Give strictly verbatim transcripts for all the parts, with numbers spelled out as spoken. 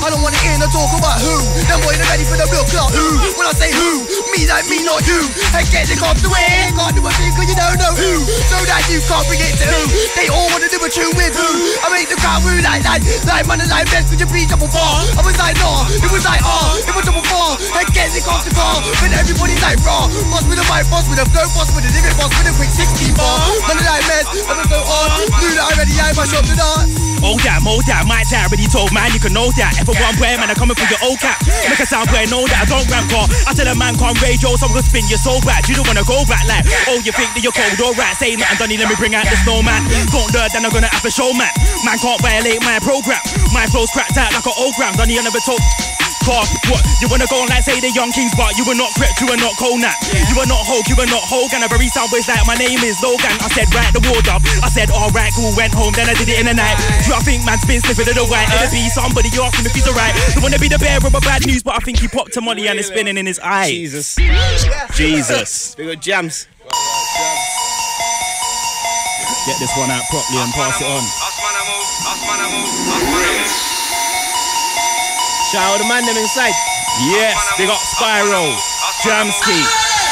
I don't wanna hear no talk about who. Them boys are ready for the real clock. Who? When I say who, me like me, not you. And get the cops away. Can't do a thing cause you don't know who. So that you can't bring it to who. They all wanna do a tune with who. I make the crowd woo like like like man and like best could you be double far. I was like nah, it was like ah, it was double far. And get the cops to car. But everybody's like raw. Boss with a mic, boss with a flow, boss with a lyric, boss with a quick sixteen bar. Man and like Mez, I was so hard. Knew that already, I my shop to dance. Oh that, oh that, my dad already told man you can know that. If I want boy, man, I'm coming for your old cap. Make a sound boy, know that I don't ramp car. I tell a man can't radio, so I'm gonna spin you so bad. You don't wanna go back like, oh you think that you're cold, alright. Say nothing, Donny, let me bring out the snowman. Don't learn, then I'm gonna have a show, man. Man can't violate my program. My flow's cracked out like an old gram. Donny, I never told. Car, what? You wanna go on like say the young kings, but you were not Crip, you were not Conan. You were not Hulk, you were not Hogan. A very sound boys like my name is Logan. I said right the ward up. I said alright, cool, went home, then I did it in the night. Do I think man's been sniffing of the white? It'll be somebody, you ask him if he's alright. Don't wanna be the bearer of bad news, but I think he popped to Molly and it's spinning in his eye. Jesus. Jesus. We got Jammz. Get this one out properly and pass it on. Shout out the man them inside. Yes, they got Spyro, Jamski.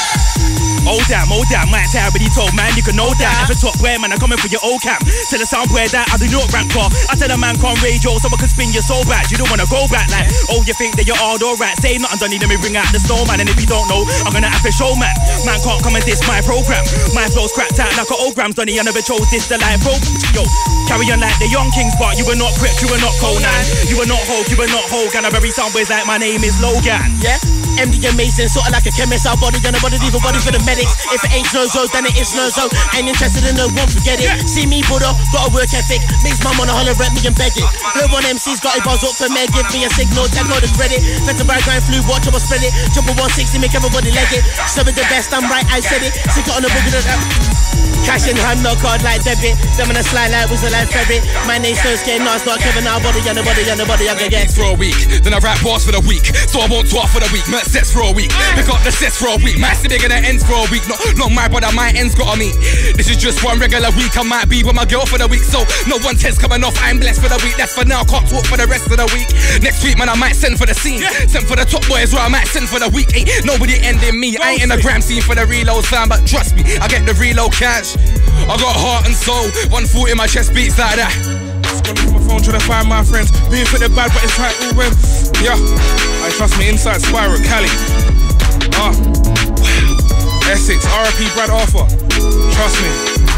Oh damn, oh damn, my tab already told man you can know that. If a top boy, man, I'm coming for your old camp. Tell a sound boy that I do not rank car. I tell a man can't radio, so I can spin you so bad. You don't wanna go back like, oh you think that you're all alright. Say nothing, Donny, let me bring out the snowman. And if you don't know, I'm gonna have to show man. Man can't come and diss my program. My flow's cracked out like an old grams, Donny, I never chose this the live program. Yo, carry on like the young kings, but you were not Crip, you were not Conan. You were not Hulk, you were not Hogan. A very sound boys like my name is Logan. Yeah? M D Mason, sorta like a chemist. Our body on the body, leave a body for the medics. If it ain't no zo, then it is no zo. Ain't interested in no one, forget it. See me, Buddha, got a work ethic. Makes mum wanna holler at me and beg it. Blue on M C's got a buzz up for me, give me a signal, take all the credit. Better by grind flu, watch how I spread it. Jump a one sixty, make everybody leg it. Serving the best, I'm right, I said it. Stick it on the boogie, that. Cash in hand, no card like debit. Them in a slide like whistle like ferret. My name's so scared, no, it's not Kevin. Our body on the body on the body, I'm gonna get for a week. Then I rap bars for the week. So I won't talk for the week. Mert sets for a week. Pick up the sets for a week. Massive bigger than ends for a week. Not, not my brother, my ends got on me. This is just one regular week. I might be with my girl for the week. So no one test coming off. I'm blessed for the week. That's for now. Can't talk for the rest of the week. Next week, man, I might send for the scene. Send for the top boys, or I might send for the week. Ain't nobody ending me. I ain't in the gram scene for the reload fam, but trust me, I get the reload cash. I got heart and soul, one foot in my chest beats like that. Scrolling through my phone trying to find my friends. Being for the bad, but it's like all when. Yeah, I trust me inside Spyro, Cali. Ah, wow. Essex, R I P Brad Arthur. Trust me.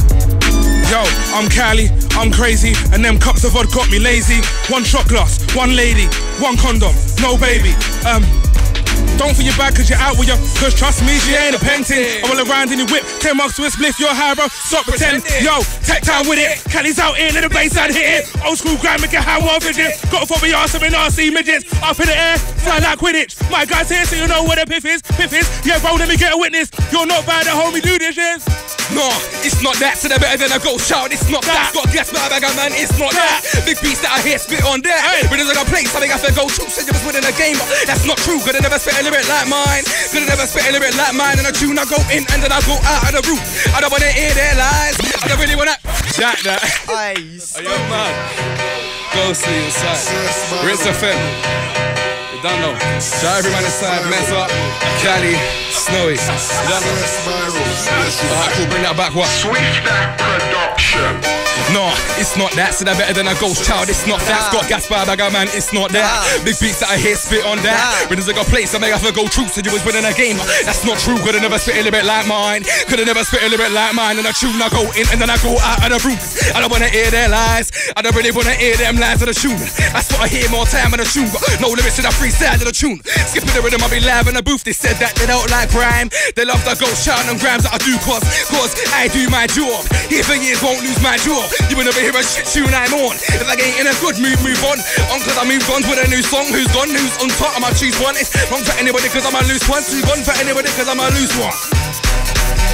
Yo, I'm Cali, I'm crazy, and them cups of vodka got me lazy. One shot glass, one lady, one condom, no baby. Um. Don't feel your bad cause you're out with your, cause trust me, she ain't a painting. I roll around in your whip, ten marks to a spliff, you're high bro, stop pretending. Yo, tech time with it, Cali's out here, let the bass side hit it. Old school grind, make it high one fidget. Got for me arse, I'm in R C midgets. Up in the air, fly like Quidditch. My guys here so you know what a piff is, piff is. Yeah bro, let me get a witness. You're not bad at homie, do this shit. No, it's not that, so they're better than a ghost shout. It's not that, got gas by a bag of man, it's not that. Big beats that I hear spit on that. But there's like a place, I think I have to go true. Said you was winning a game, but that's not true. Could've never spit a lyric like mine. Could've never spit a lyric like mine. And a tune I go in and then I go out of the room. I don't wanna hear their lies. I don't really wanna jack that. Ice. Are you mad? Ghostly inside. Rinse and Tempa. You don't know. Shout everyone inside. Mess up. Cali. Snowy. You don't know. Alright, cool. Bring that back. What? Swifta production. No, it's not that, so they're better than a ghost child. It's not that, got gas by a bag of man, it's not that. Big beats that I hear spit on that. When there's like a place, I may have to go true, so you was winning a game. That's not true, could've never spit a little bit like mine. Could've never spit a little bit like mine. And a tune I go in and then I go out of the room. I don't wanna hear their lies, I don't really wanna hear them lies of the tune. That's what I hear more time in the tune. Got no lyrics to the freestyle of the tune. Skipping the rhythm, I'll be live in the booth. They said that they don't like grime. They love the ghost shout and grams that I do cause, cause I do my job. Here for years, won't lose my job. You will never hear a shit tune I'm on. If I ain't in a good mood, move on. On cause I moved on with a new song. Who's gone, who's on top? I'ma choose one. It's wrong for anybody cause I'm a loose one. Too gone for anybody cause I'm a loose one.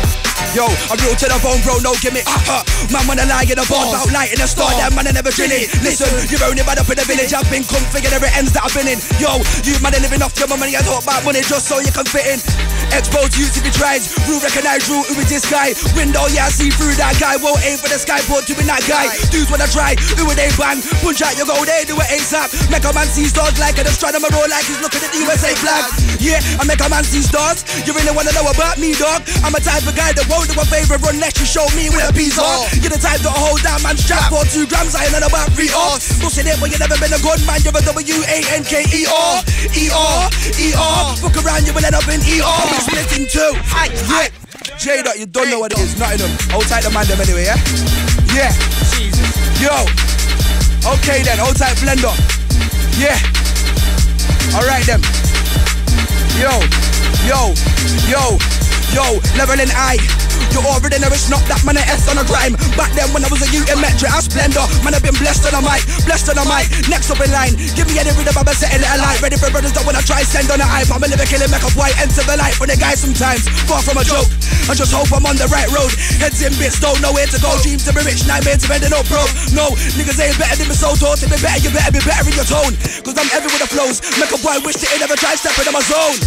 Yo, I'm real to the bone, bro, no gimmick. Uh, man, when I lie in the bar, about lighting a star, that man I never drilling. Listen, you're only bad up in the village, I've been configured every ends that I've been in. Yo, you man are living off your money, I talk about money just so you can fit in. Expose you to be tried, rule recognize rule, who is this guy? Window, yeah, I see through that guy, won't aim for the sky, but doing that guy. Dudes wanna try, who would they bang? Punch out, you go, they do it ASAP. Make a man see stars like an astronomer, roll like he's looking at the U S A flag. Yeah, I make a man see stars, you really wanna know about me, dog? I'm a type of guy that won't do a favor unless you show me where the bees are. You're the type that hold down man strap for two grams, I ain't none about three R's. Bullshit it, but you never been a good man, you're a W A N K E R. E R, E R, fuck around, you will end up in E R. We're splitting two. Yeah, JDot, you don't know what it is, Nottingham. Hold tight the man them anyway, yeah? Yeah. Jesus. Yo. Okay then, hold tight blender. Yeah. Alright then. Yo, yo, yo, yo, leveling I. You already know it's not that man, an S on a grime. Back then when I was a U in Metro, I splendor. Man, I've been blessed on a mic, blessed on a mic. Next up in line, give me any rhythm, I'm setting it alight. Ready for brothers that wanna try send on the hype. I'm a liver killing, make up white, enter the light. For the guys sometimes, far from a joke. I just hope I'm on the right road. Heads in bits, don't know where to go. Dreams to be rich, nightmares to ending up broke. No, niggas ain't better than me, so taught to be better. You better be better in your tone, cause I'm heavy with the flows. Make a boy wish that he never tried stepping in my zone.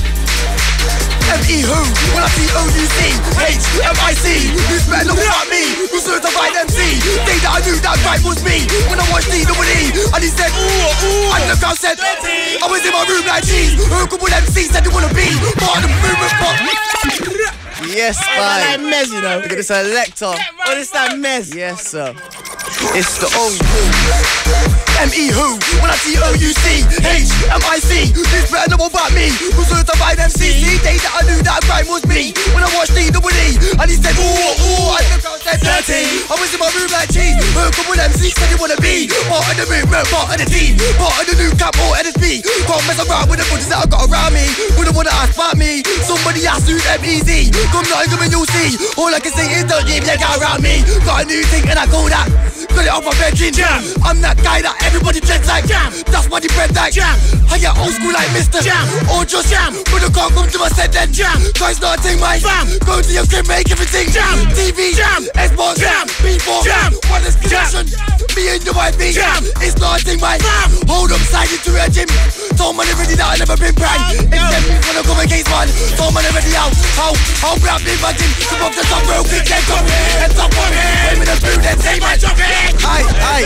M E who? When I see O U C H M I C. Who's better know about me? Who's certified M C? Day that I knew that right was me. When I watched D W E and he said ooh, ooh, and the crowd said I was in my room like cheese. Who could with M C said you wanna be part of the movement, but yes, fine. Mez, you know. Look at the selector. Oh, it's that Mez. Yes, sir. It's the old M E who? When I see O U C H M I C. Who's better know about me? Who's certified M C? The day that I knew that grime was me. When I watched D W E and he said ooh, ooh, and the crowd said dirty. I was in my room like cheese. Who could with M C said you wanna be part of the movement, part of the team, part of the new cap or N S P. Can't mess around with the buddies that I got around me. Wouldn't wanna ask about me. Somebody asked who M E Z. Come Nottingham and you'll see. All I can say is don't give that guy around me. Got a new thing and I call that. Got it off my bedroom. Jam. I'm that guy that everybody dreads like. Jam. That's why they bread like. Jam. I get old school like Mister Jam. Or just Jam. But I can't come to my set then. Jam. Cause it's not a thing, mate. Bam. Go to your crib, make everything. Jam. T V. Jam. Xbox. Jam. P four. Jam. What is connection? Me and your wife be. Jam. It's not a thing, mate. Bam. Hold up, side into a gym. Told man already that I never been pranked. If them me wanna come against man. Told man already out. How? How proud me imagine. Come up the top real quick, then come here. And top one here. Wait with the food, then say my jump here. Aye, aye.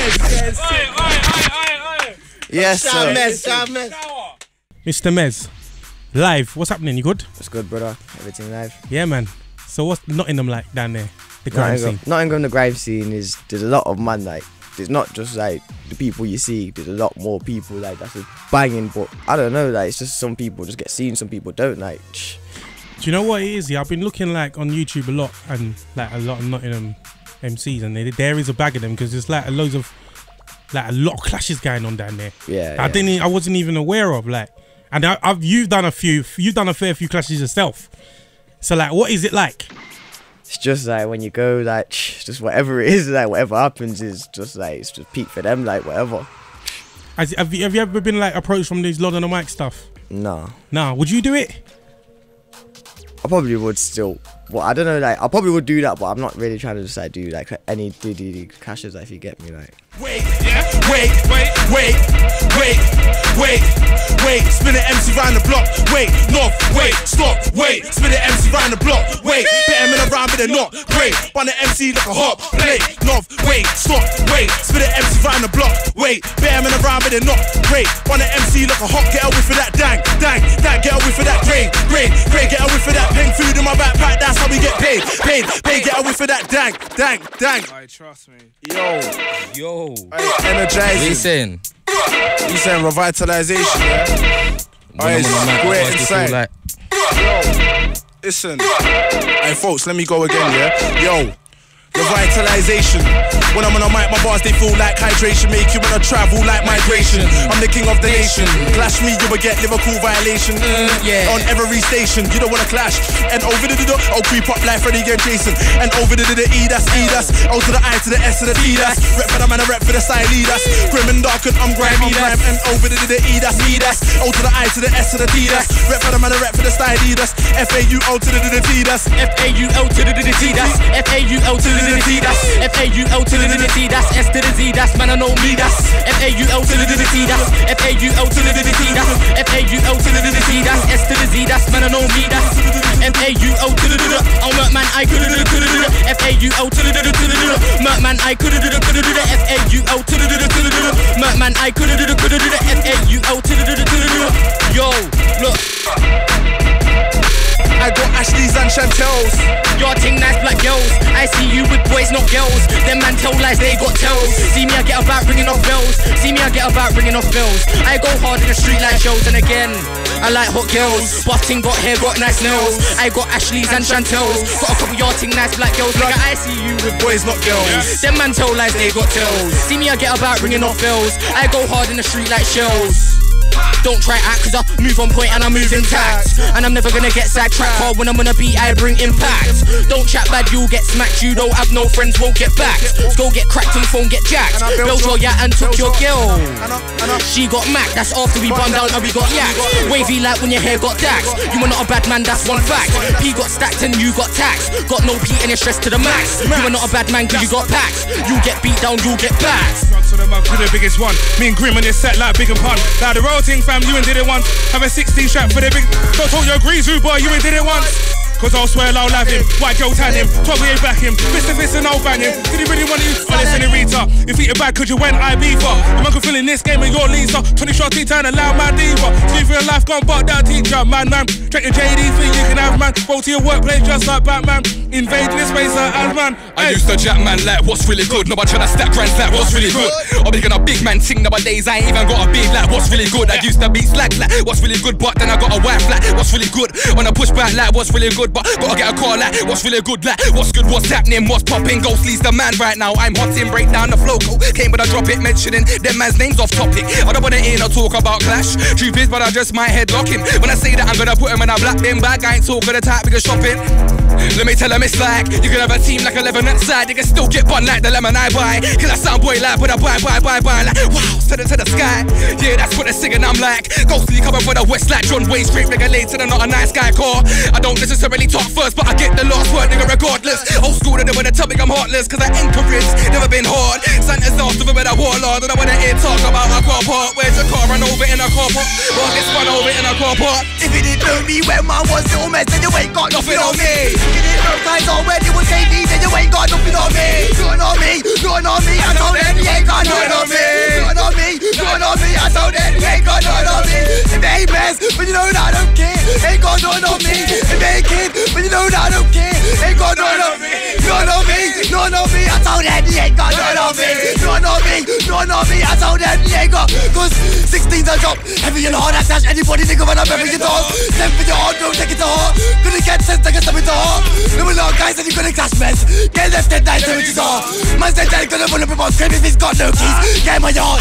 yes, sir. Mez, Mister Mez, live, what's happening? You good? It's good, brother. Everything live. Yeah, man. So what's Nottingham like down there? The grime Nottingham, scene? Nottingham, the grime scene is, there's a lot of man, like, there's not just like the people you see, there's a lot more people like that's just banging, but I don't know, like it's just some people just get seen, some people don't, like. Do you know what it is? Yeah, I've been looking like on YouTube a lot and like a lot of Nottingham M Cs, and they, there is a bag of them because there's like a loads of like a lot of clashes going on down there. Yeah, I yeah. didn't, I wasn't even aware of like, and I, I've you've done a few, you've done a fair few clashes yourself. So like, what is it like? It's just like when you go, like just whatever it is, like whatever happens is just like it's just peak for them, like whatever. Has, have you have you ever been like approached from these Lord on the mic stuff? No. Nah. Would you do it? I probably would still. Well, I don't know, like I probably would do that, but I'm not really trying to just like do like any diddy clashes, like, if you get me, like. Wait, yeah, wait, wait, wait, wait, wait, wait, spin an M C round the block, wait, north, wait, stop, wait, spin an M C round the block, wait, bit him in a round, but they're not, great, run the M C like a hot plate, north, wait, stop, wait, spin an M C round the block, wait, bit him in a round, but they're not, great, run the M C like a hot, get away for that dang, dang, dang, get away for that grain, grain, grain, get away for that pink food in my backpack, that's how we get paid, paid, paid, get away for that dang, dang, dang. Alright, trust me. Yo, Yo. energizing. Listen. You saying revitalization, yeah? Alright, go ahead inside. Like. Yo, listen. Hey, folks, let me go again, yeah? Yo. Revitalization. When I'm on a mic, my bars they feel like hydration. Make you wanna travel like migration. I'm the king of the nation. Clash me, you will get Liverpool violation. Mm, yeah. On every station, you don't wanna clash. And over the the I'll creep up like Freddy and Jason. And over the the E, that's E, that's O to the I to the S to the T, that's rep for the man, I rep for the side leaders. Grim and dark and I'm grime, I'm grime. And over the the E, that's E, that's O to the I to the S to the T, that's rep for the man, I rep for the side leaders. F A U O to the the T, that's F A U O to the the T, that's F A U O to the the T, that's F A U O to the the T, that's S to the Z, that's man I know me, that's F A U O to the the T, that's F A U O to the the T, that's F A U O to the the T, that's S to the Z, that's man I know me, that's F A U O to the the oh Merc man I could do could do F A U O to the the could do Merc man I could do could do F A U O to the the could do Merc man I could do could do F A U O to the the could do. Yo, look. I got Ashleys and Chantels. Your ting nice black girls. I see you with boys, not girls. Them man tell lies, they got tells. See me, I get about ringing off bells. See me, I get about ringing off bells. I go hard in the street like shows. And again, I like hot girls. Butting got hair, got nice nails. I got Ashleys and Chantels. Got a couple your ting nice black girls. Nigga, I see you with boys, not girls. Them man tell lies, they got tells. See me, I get about ringing off bells. I go hard in the street like shells. Don't try act, cause I move on point and I move intact. And I'm never gonna get sidetracked, hard when I'm on a beat, I bring impact. Don't chat bad, you'll get smacked. You don't have no friends, won't get backed. Go get cracked and phone get jacked. Built your yacht and took your girl. She got mac, that's after we bun down and we got yak. Wavy like when your hair got daxed. You are not a bad man, that's one fact. P got stacked and you got taxed. Got no P and it's stressed to the max. You are not a bad man, cause you got packs. You get beat down, you get backed. To the mouth, to the biggest one. Me and Grime on this set like Big and Pun. Like the royal thing, fam, you ain't did it once. Have a sixteen strap for the big. Don't talk your greasy boy, you ain't did it once. Cause I'll swear I'll love him. White girl tan him. twelve eight back him. Fist to fist and I'll bang him. Did he really want you? Oh, listen, Rita. If you eat it bad, could you went I B for? I'm uncle feeling this game and your Lisa. twenty shot tea time and allow my diva. See for your life, gone buck down teacher. Man, man. Check your J D thing you can have, man. Go to your workplace just like Batman. Invading this space like Ant-Man. I used to jack man like what's really good. No, but tryna stack grands like what's really good. I'm making a big man ting nowadays. I ain't even got a big like what's really good. I used to beat slack like what's really good, but then I got a wife like what's really good. When I push back like what's really good, but gotta get a car like what's really good, like what's good, what's happening, what's popping. Ghostly's the man right now. I'm hot in, break down the flow. Came with a drop it, mentioning them man's names off topic. I don't wanna hear no talk about clash. Truth is, but I just might headlock him. When I say that I'm gonna put him in a black bin bag, I ain't talking the type we can shopping. Let me tell him it's like you can have a team like eleven that side. They can still get bun like the lemon I buy. Cause I sound boy like, but I buy, buy, buy, buy. Like wow, send it to the sky. Yeah, that's what they're singing. I'm like Ghostly coming for the west like John Wayne, straight regulated and not a nice guy core. I don't necessarily talk first, but I get the last word, nigga, regardless. Old school, they wanna tell me I'm heartless, cause I encourage, never been hard. Santa's off to with a warlord, and I wanna hear talk about a car park. Where's your car? Run over in a car park. Well, it's run over in a car park. If you didn't know me when man was little mess, then you ain't got nothing on me. If you didn't know guys on when you was K D, then you ain't got nothing on me. Nothing on me, nothing on me, I told them you ain't got nothing on me. Nothing on me, nothing on me, I told them you ain't got nothing on me. If they ain't mess, but you know that I don't care, ain't got nothing on me. If they ain't kid, but you know that I don't care, ain't got nothing on me. Nothing on me, nothing on me, I told them you ain't got nothing on me. Nothing on me, nothing on me, I told them you ain't got. Cause sixteen's a drop, heavy and hard, I slash anybody nigga when I'm every your dog. Send for your heart, don't take it to heart. Gonna get sense, take a step into heart. No more guys and you gonna clash mess. Get left dead, nine seventies are. Man's dead, dead, gonna pull up in my crib if he's got no keys. Get my yard.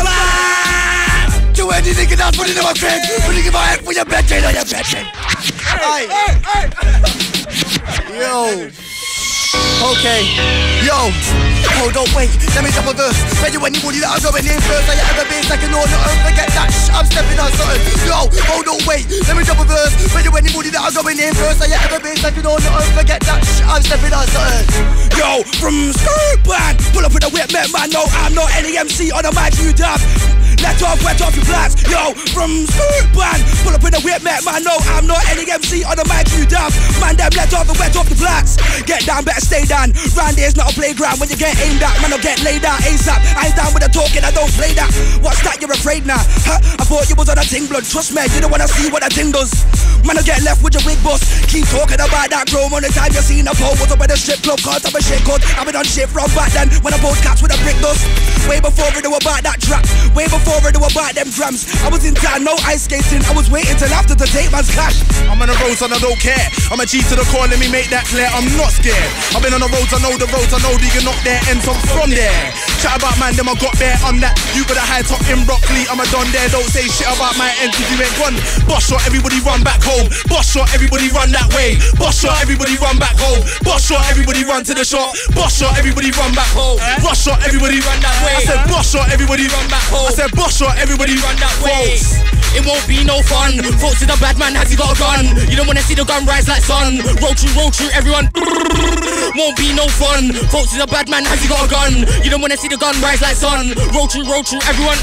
Do any nigga that's putting in my crib. Putting in my head for your bed, on your bed. Hey, hey, hey. Yo. Okay, yo, hold on, wait, let me jump a verse. Ready when you body that I'm going in first. I ever been second or not, forget that, shh, I'm stepping on something. Yo, hold on, wait, let me jump a verse. Ready when you body that I'm going in first. I ever been second or not, forget that, shh, I'm stepping on something. Yo, from Splurt band, pull up in the whip, man, no, I'm not any M C on the mic, you dab. Let off, wet off your blacks. Yo, from Splurt band, pull up in the whip, man, no, I'm not any M C on the mic, you dab. Man, them let off and wet off the blacks. Get down, better stay down. Round here's not a playground. When you get aimed at, man, I'll get laid out ASAP. I ain't down with the talking, I don't play that. What's that, you're afraid now? Huh? I thought you was on a ting blood. Trust me, you don't wanna see what that ting does. Man, I'll get left with your wig boss. Keep talking about that grown on the time you seen a pole. Was up at the strip club, can't have a shit code. I've been on shit from back then when I bought cats with a brick dust. Way before I knew about that trap, way before I knew about them drums. I was in town, no ice skating. I was waiting till after to take man's cash. I'm on the roads and I don't care. I'm a G to the core, let me make that clear. I'm not scared. I've been on the roads, I know the roads, I know you can knock their ends off from there. Chat about man, them I got there. I'm that you got a high top in Broccoli. I'm a don there. Don't say shit about my ends if you ain't gone. Boss shot, everybody run back home. Boss shot, everybody run that way. Boss shot, everybody run back home. Boss shot, everybody run to the shop. Boss shot, everybody run back home. Boss shot, everybody run that way. I said boss shot, everybody run back home. I said boss shot, everybody run that way. It won't be no fun. Faultz is a bad man, has he got a gun? You don't wanna see the gun rise like sun. Roll through, roll through, everyone. Won't be no fun. Faultz is a bad man, has he got a gun? You don't wanna see the gun rise like sun. Roll through, roll through, everyone.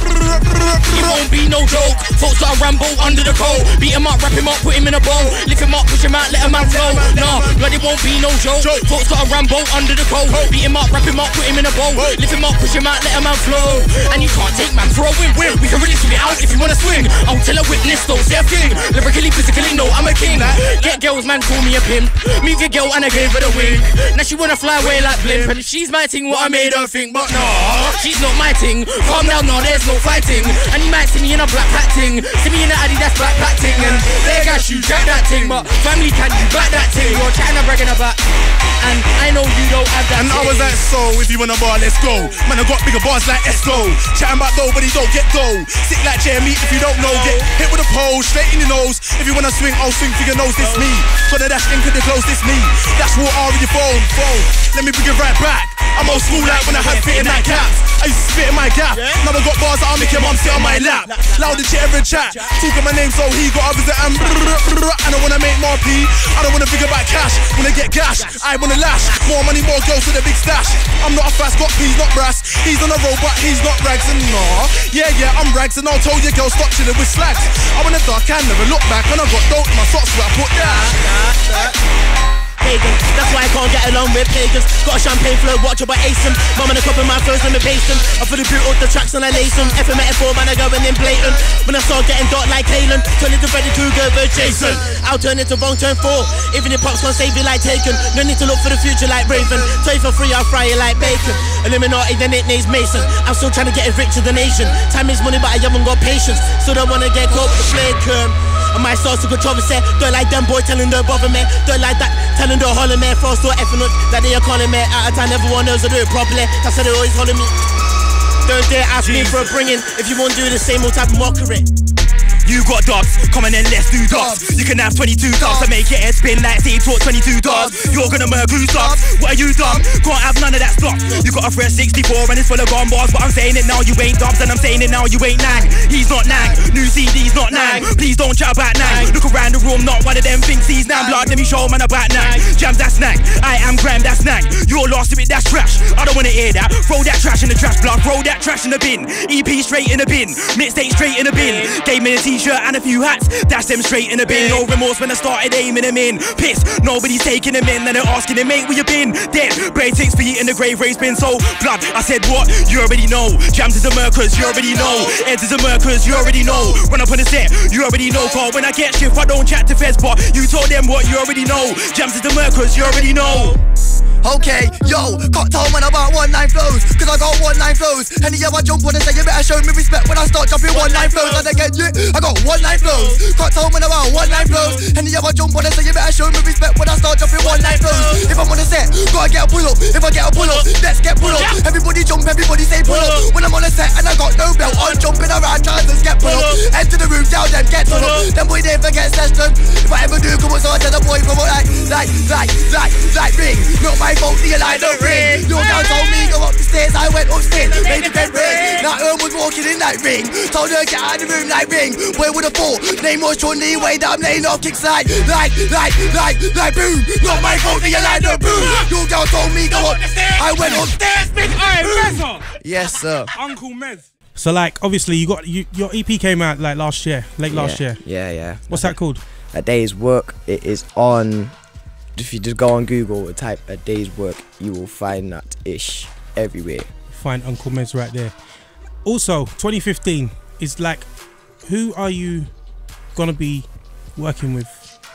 It won't be no joke. Faultz got a Rambo under the coat. Beat him up, wrap him up, put him in a bowl. Lift him up, push him out, let him out flow. Nah, blood, it won't be no joke. Faultz got a Rambo under the coat. Beat him up, wrap him up, put him in a bowl. Lift him up, push him out, let him out flow. And you can't take man for a win. We can really swing it out if you wanna swing. I'll tell a witness, don't say a thing. Lyrically, physically, no, I'm a king. Get girls, man, call me a pimp. Move your girl and I gave her the wing. Now she wanna fly away like blimp. And if she's my thing, what I made her think. But no, she's not my thing. Calm down, no, there's no fighting. And you might see me in a black hat ting. See me in a Adidas black hat ting. And there got you, jack that ting. But family, can you back that ting? You're chatting and bragging about. And I know you don't have that. And ting. I was like, so if you wanna bar, let's go. Man, I got bigger bars like Esco. Chatting about dough, but he don't get dough. Sick like Jeremy, if you don't know, get hit with a pole, straight in your nose. If you wanna swing, I'll swing for your nose, this me. Gonna dash into the close, this me. Dash water on your phone, phone. Let me bring it right back. I'm old school like when I had fit in that caps. I used to spit in my gap. Now I got bars that I'll make your mum sit on my lap. Loud and shit every chat. Talking my name so he got others that I'm. I don't wanna make more P. I don't wanna think about cash. Wanna get gash. I wanna lash. More money, more girls with a big stash. I'm not a fast, got peas, not brass. He's on a road, but he's not rags and nah. Yeah, yeah, I'm rags and I'll tell your girl stop chilling with slags. I'm in the dark, I never look back. And I got dope in my socks where I put that. Pagan, that's why I can't get along with pagans. Got a champagne flow, watch about ace 'em. Mum and a cup of my flows, let me base 'em. I put the boot up the tracks and I lace 'em. F M metaphor, man, I go in blatant. When I start getting dark like Kalen, turn into Freddy Krueger, but Jason. I'll turn into wrong turn four. Even if Pops can't save you like Taken. No need to look for the future like Raven. Toy for free, I'll fry it like bacon. Illuminati, the nickname's Mason. I'm still trying to get it rich to the nation. Time is money, but I haven't got patience. Still don't wanna get caught with the flake. Um, I might start to controversy. Don't like them boy telling don't bother me. Don't like that telling don't holler me. Frost or effing up that they are calling me. Out of time, everyone knows I do it properly. That's how they always holler me. Don't dare ask me for a bringing if you won't do the same old type of mockery. You got dubs, come on then let's do dubs. You can have twenty-two dubs to make your head spin like say talk twenty-two dubs. You're gonna murk who's dubs, what are you dumb? Can't have none of that stuff. You got a fresh sixty-four and it's full of gun bars. But I'm saying it now, you ain't dubs. And I'm saying it now, you ain't nang. He's not nang, new C D's not nang. Please don't chat about nang. Look around the room, not one of them thinks he's nang. Blood, let me show man about nang. Jams, that's nang. I am Grime, that's nang. You're lost with it, that's trash. I don't wanna hear that. Throw that trash in the trash, blood. Throw that trash in the bin. E P straight in the bin. Mixtape straight in the bin. Gave me a t-shirt and a few hats. Dash them straight in the bin. No remorse when I started aiming them in. Piss, nobody's taking them in. Then they're asking him, mate, where you been? Dead, braid six feet in the grave, race been so blood. I said what? You already know. Jams is a murkers, you already know. Eds is a murkers, you already know. When I put a set, you already know. Call when I get shift, I don't chat to feds, but you told them what you already know. Jams is the murkers, you already know. Okay, yo, can't tell man about one line flows, cause I got one line flows. And yeah, I jump on and say you better show me respect when I start jumping one line flows. And again, yeah, I got one line flows. Can't tell man about one line flows. And yeah, I jump on and say you better show me respect when I start jumping one line flows. If I'm on a set, gotta get a pull up. If I get a pull up, let's get pull up. Everybody jump, everybody say pull up. When I'm on a set and I got no belt, I'm jumping around trying to get pull up. Enter the room, tell them get pull up. Them boy they forget session. If I ever do come up, so I tell the boy from like, like, like, like, like ring. Not my fault, the line don't ring. Your girl told me go up the stairs, I went upstairs, made the bed ring. Now Earn was walking in like ring. Told her get out of the room like ring. Where would have thought? Name was Sean Lee, way that I'm laying off kicks like, like, like, like, like boom. Not my fault, the line don't boom. Your girl told me go up the stairs, I went upstairs, big Mez. Yes, sir. Uncle Mez. So like, obviously, you got you, your E P came out like last year, late yeah, last year. Yeah, yeah. What's that called? A Day's Work. It is on. If you just go on Google and type A Day's Work, you will find that ish everywhere. Find Uncle Mez right there. Also, twenty fifteen is like, who are you gonna be working with?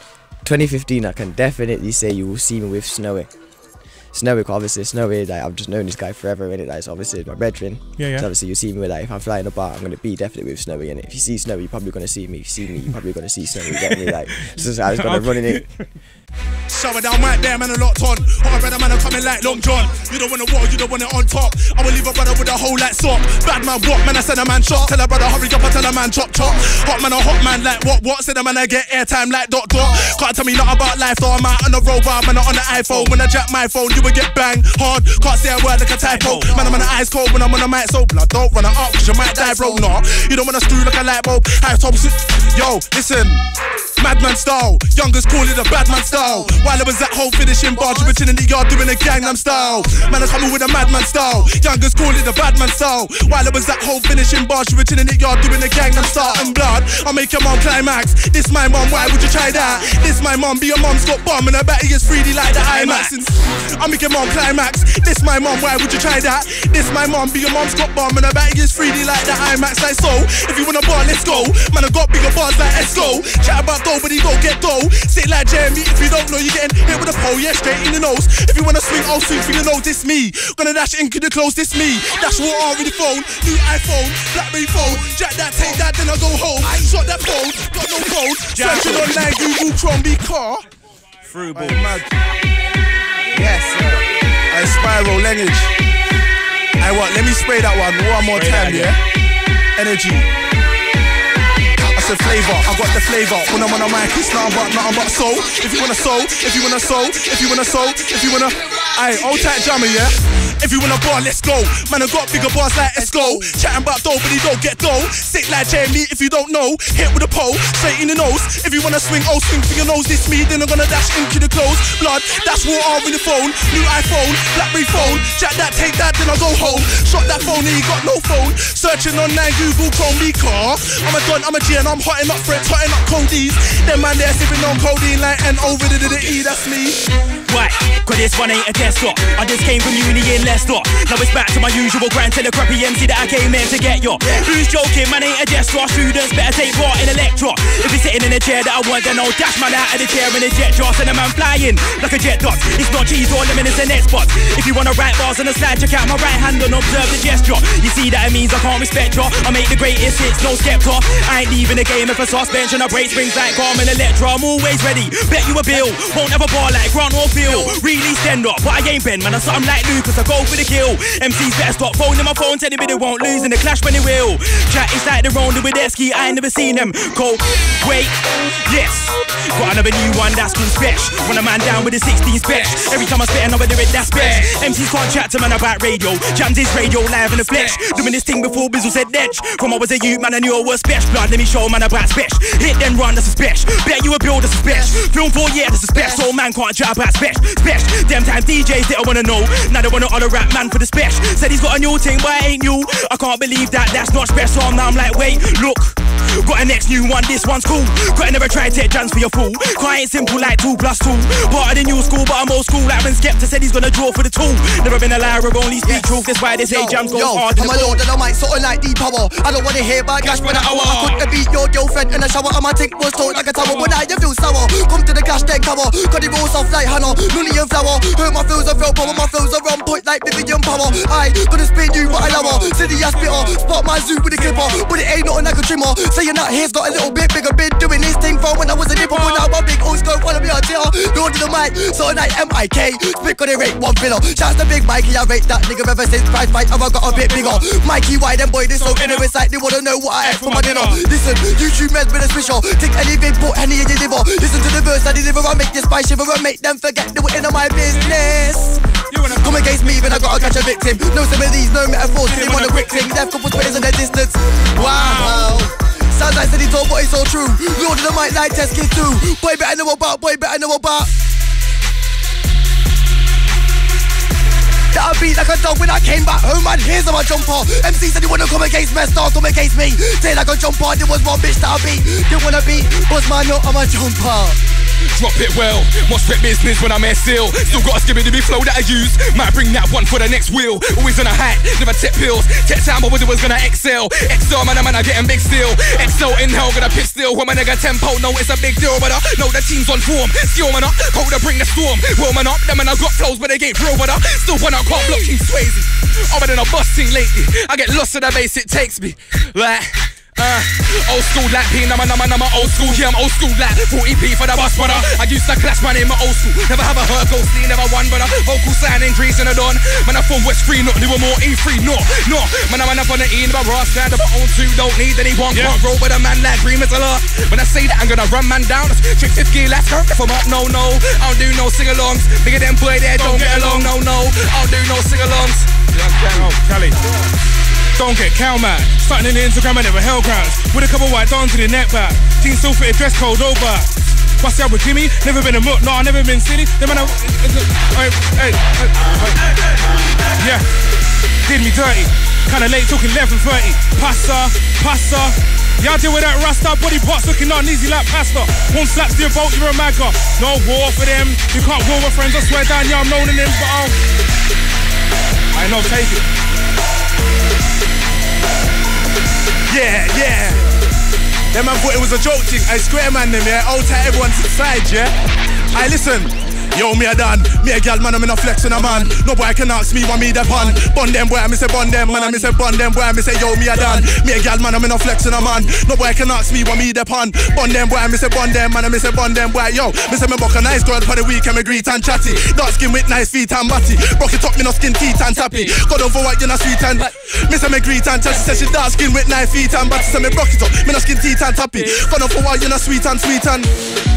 twenty fifteen, I can definitely say you will see me with Snowy. Snowy, obviously, Snowy, like, I've just known this guy forever, innit? Like, so obviously, my brethren. Yeah, yeah. So obviously, you see me with, like, if I'm flying about, I'm going to be definitely with Snowy, innit? If you see Snowy, you're probably going to see me. If you see me, you're probably going to see Snowy, get me? Like, so I was going to run in it. Shower down right there, man, a lot on. Hot brother, man, I'm coming like Long John. You don't want a war, you don't want it on top. I will leave a brother with a hole like sock. Bad man, what, man, I send a man shot. Tell a brother, hurry up, I tell a man chop chop. Hot man, a hot man like what, what? Said a man, I get airtime like dot dot. Can't tell me nothing about life, though I'm out on the road, but man, I'm on the iPhone. When I jack my phone, you will get bang hard. Can't say a word like a typo. Man, I'm on the ice cold when I'm on the mic, so blood, don't run it up, cause you might die, bro. Nah, you don't wanna screw like a light bulb. High top, yo, listen. Madman style, youngers call it a badman style. While I was at home finishing bars, you were chilling in the yard doing a Gangnam style. Man, I'm coming with a madman style. Youngers call it a badman style. While I was at home finishing bars, you were chilling in the yard doing a Gangnam style. And blood, I'll make your mom climax. This my mom, why would you try that? This my mom, be your mom's got bum and her batty is three D like the IMAX. I'll make your mom climax. This my mom, why would you try that? This my mom, be your mom's got bum and her batty is three D like the IMAX. Like so, if you wanna bar, let's go. Man, I got bigger bars like Esco. Chat about dough, but he don't get dough. Sit like Jeremy, if you don't know, you're getting hit with a pole, yeah, straight in the nose. If you wanna swing, I'll swing for your nose, this me. Gonna dash into the clothes, this me. Dash water with the phone, new iPhone, Blackberry phone. Jack that, take that, then I go home. I shot that phone, got no phone. Searching online, Google Chrome, be car. Through ball. Yes, sir. Hey, Spyro, language. Hey, what? Let me spray that one one more time, yeah? Energy. That's the flavour, I got the flavour. When I'm on a mic, it's nothing but, nothing but soul. If you wanna soul, if you wanna soul, if you wanna soul, if you wanna. Aye, old tight jammer, yeah? If you wanna bar, let's go. Man, I got bigger bars like Esco. Chatting about dough, but he don't get dough. Sick like Jamie, if you don't know. Hit with a pole, straight in the nose. If you wanna swing, oh, swing for your nose. This me, then I'm gonna dash into the clothes. Blood, that's water with the phone. New iPhone, Blackberry phone. Jack that, take that, then I go home. Shot that phone, and he got no phone. Searching online, Google Chrome, me car. I'm a gun, I'm a G, and I'm hotting up friends, hotting up coldies. Them man there sipping on codeine like N over the the E, that's me. Right, cause this one ain't a desktop. I just came from uni in Leicester. Now it's back to my usual grind. Tell the crappy M C that I came here to get yo. Yeah. Who's joking? Man ain't a desktop. Students better take part in a lecture. If he's sitting in a chair that I want, then I'll dash man out of the chair in a jet jar. Send a man flying like a jet dot. It's not cheese or lemon, it's the next spot. If you wanna write bars on the slide, check out my right hand and observe the gesture. You see that it means I can't respect ya. I make the greatest hits, no skeptor. I ain't leaving the game if a suspension I break springs like Carmen Electra. I'm always ready. Bet you a bill. Won't have a bar like Grant or Phil. Really stand up, but I ain't Ben, man. I'm something like Lucas. I go for the kill. M Cs better stop phoning my phone, tell me they won't lose in the clash when they will. Chat is like the rounded with Eski, I ain't never seen them. Go, wait, yes. Got another new one that's called Spesh. When a man down with the sixteen Spesh. Every time I spit another lyric that's Spesh. M Cs can't chat to man about radio. Jammz is radio live in the flesh. Doing this thing before Bizzle said Ledge. From I was a youth, man, I knew I was Spesh. Blood, let me show man about Spesh. Hit then run, that's a Spesh. Bet you a build, that's a Spesh. Film for yeah, that's a Spesh. So man can't chat about Spesh. Spesh. Them time D Js that I wanna know. Now they wanna holler rap man for the Spesh. Said he's got a new thing, but it ain't new. I can't believe that, that's not special. Now I'm like, wait, look. Got a next new one, this one's cool. Could never try to take Jammz for your fool. Cause I ain't simple like two plus two. Part of the new school, but I'm old school. Like when Skepta said he's gonna draw for the tool. Never been a liar, only speak yes. truth. That's why they say Jammz goes yo, hard. I'm a lord and I might something like deep power. I don't wanna hear about cash for an hour. I couldn't beat your girlfriend in the shower. And my tink was told like a tower. But now you feel sour. Come to the cash, then cover. Cause it rolls off like Hannah. None of your flower. Hurt my feels of real power. My feels are on point like Vivian Power. I gonna spin you, but I lower. City I spitter. Spot my zoo with a clipper. But it ain't nothing like a trimmer. Saying that hair's got a little bit bigger. Been doing this thing from when I was a nipple. But now I'm big old school. Follow me on Twitter. Lord to the mic. So like M I K. Spit on the rate one filler. Shouts to Big Mikey. I rate that nigga ever since Price Fight. Have I got a bit bigger? Mikey White and boy this so generous like they wanna know what I ate for my dinner. Listen, YouTube Mez been a swisher. Take anything, put Henny in your liver. Listen to the verse I deliver. I make your spice shiver and make them forget they were in my business. Come against me, but I gotta catch a victim. No similes, no metaphors. They want a brick thing. Death couple spitters in the distance. Wow. Sounds like City told, but it's all true. Lord of the mic like test kids too. Boy better know about, boy better know about. That I beat like a dog when I came back home, man. Here's my jumper. M C said he wanna come against Mez, start come against me. Say like a jumper, there was one bitch that I beat. Didn't wanna beat, was my note on my jumper. Drop it well, must rep business when I'm here still. Still got a skibby-dibby flow that I use. Might bring that one for the next wheel. Always on a hat, never tip pills. Tech time, but was gonna excel. Excel, man, man, I getting big still. Excel in hell, gonna piss still. When my nigga tempo, no, it's a big deal, but I know the team's on form. Still, man, up, cold to bring the storm. Well, man, up, them man, I got flows, but they ain't real, but I still when I can't block King Swayze. Oh, but then I'm busting lately. I get lost in the bass, it takes me. Like, Uh, old school like P, nama nama nama old school, yeah I'm old school like forty p for the bus, brother. I used to clash man in my old school, never have a hurt ghost, never won, brother. Vocal signing, Greece and a Don. Man I from West three, not new more E three, no, no. Man I'm up on the E, never raw stand up on two, don't need anyone, yeah. Can't roll with a man like Grime is a lot. When I say that I'm gonna run man down, trick fifth gear, let's go. If I'm up, no, no, I don't do no sing-alongs. Bigger than boy there, don't, don't get along, no, no, I don't do no sing-alongs. Yeah, oh, Cali. Don't get cow mad. Starting in the Instagram and never hell grounds. With a couple white dons to the neck back. Team still fitted dress code over. Bust out with Jimmy. Never been a mutt. No, I never been silly. Them man, hey, hey, yeah. Did me dirty. Kinda late, talking eleven thirty. Pasta, pasta. Y'all deal with that rasta body parts looking not easy like pasta. One slaps to your boat, you're a magger. No war for them. You can't war with friends. I swear down, yeah, I'm known in them, but I'll. I know, take it. Yeah, yeah. Them man thought it was a joke thing. I square man them, yeah. Out at everyone's side, yeah. I listen. Yo, me a done. Me a gal, man, I'm in a flex on a man. No boy can ask me what me the pun. Bun them, boy, I me say bun them, man, I me say bun them, boy, I me say yo, me a done. Me a gal, man, I'm in a flex on a man. No boy can ask me what me the pun. Bun them, boy, I me say bun them, man, I me say bun them, boy, yo. Me say me buck a nice girl for the weekend, me greet and chatty. Dark skin with nice feet and body. Brock it up, me no skin teeth and tappy. God over what you know sweet and. Me say me greet and chatty. Say she dark skin with nice feet and body. Say me brock it up, me no skin teeth and tappy. God over what you know sweet and sweet and.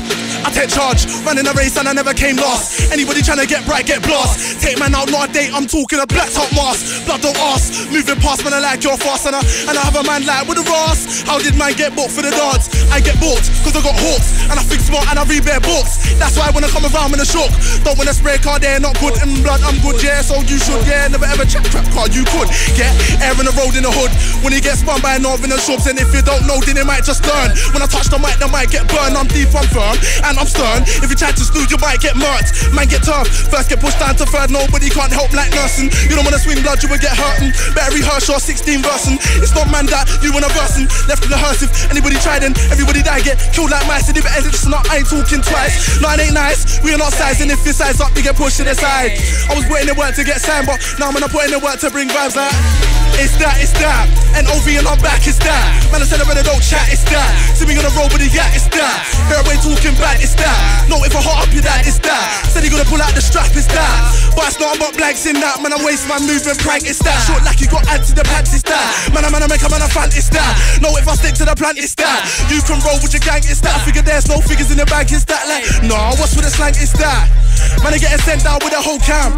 I take charge, running a race and I never came lost. Anybody tryna get bright, get blast. Take man out, not a date, I'm talking a black top mask. Blood don't ask, moving past man I like you're fast. And I, and I have a man like with a Ross. How did man get booked for the dance? I get booked, cause I got hawks. And I think smart and I read bare books. That's why when I come around in a shook. Don't wanna spray car, they're not good in blood, I'm good, yeah, so you should, yeah. Never ever check trap car, you could get air in the road in the hood. When you get spun by a northern and shrubs. And if you don't know, then it might just learn. When I touch the mic, the mic get burned. I'm deep, I'm firm, and I'm stern. If you try to snooze, you might get murked. Man get tough, first get pushed down to third. Nobody can't help like nursing. You don't wanna swing blood, you will get hurting. Better rehearse your sixteen versing. It's not man that you wanna versing. Left in the hearse if anybody tried then everybody die, get killed like mice. And if it ends, it's not, I ain't talking twice. No, it ain't nice, we are not sizing. If you size up, you get pushed to the side. I was putting in work to get signed, but now I'm gonna put in the work to bring vibes like. It's that, it's that, and O V and I'm back, it's that. Man, I said I better don't chat, it's that. See me gonna roll with the yak, it's that. Hear away talking bad, it's that. No, if I hot up your dad, it's that. Said he gonna pull out the strap, it's that. But it's not about blanks in that. Man, I waste my moving prank, it's that. Short like you got anti the pants, it's that. Man, I man, I make a man a fan, it's that. No, if I stick to the plan, it's that. You can roll with your gang, it's that. I figure there's no figures in the bank, it's that. Like, no, what's with the slang, it's that. Man, I getting sent down with a whole camp.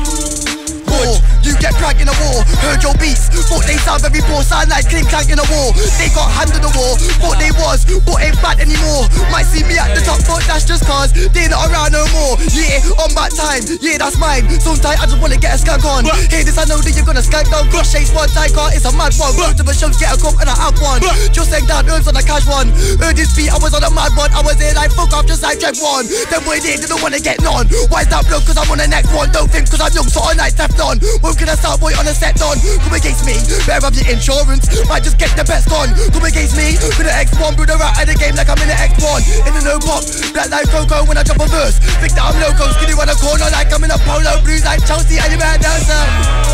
War, you get crank in a war. Heard your beats, thought they sound very poor. Sound like clink clank in a war. They got hand in the war, thought they was, but ain't bad anymore. Might see me at the top, but that's just cause they not around no more. Yeah, on back time, yeah, that's mine. Sometimes I just wanna get a skank on. Hey, this I know that you're gonna skank down. Cross shakes one time car, it's a mad one. Go to the shows, get a cup and I have one. Just saying down, herbs on a cash one. Heard this beat, I was on a mad one. I was there like fuck off, just like Treble one. Them boy they didn't wanna get none. Why is that bloke? Cause I'm on the next one. Don't think cause I'm young, so all night left on. When can I start boy on a set on? Come against me, better have your insurance. Might just get the best on. Come against me, with the X one, brother out of the game like I'm in the X one. In the no pop, black like Coco when I drop a verse. Think that I'm loco, skinny on the corner like I'm in a polo. Blues like Chelsea and you man dancer.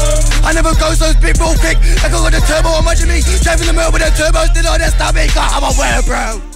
I never go so spit real quick. Like I got the turbo on much of me. Driving the mill with the turbo, still on that stomach. I'm a wear, bro.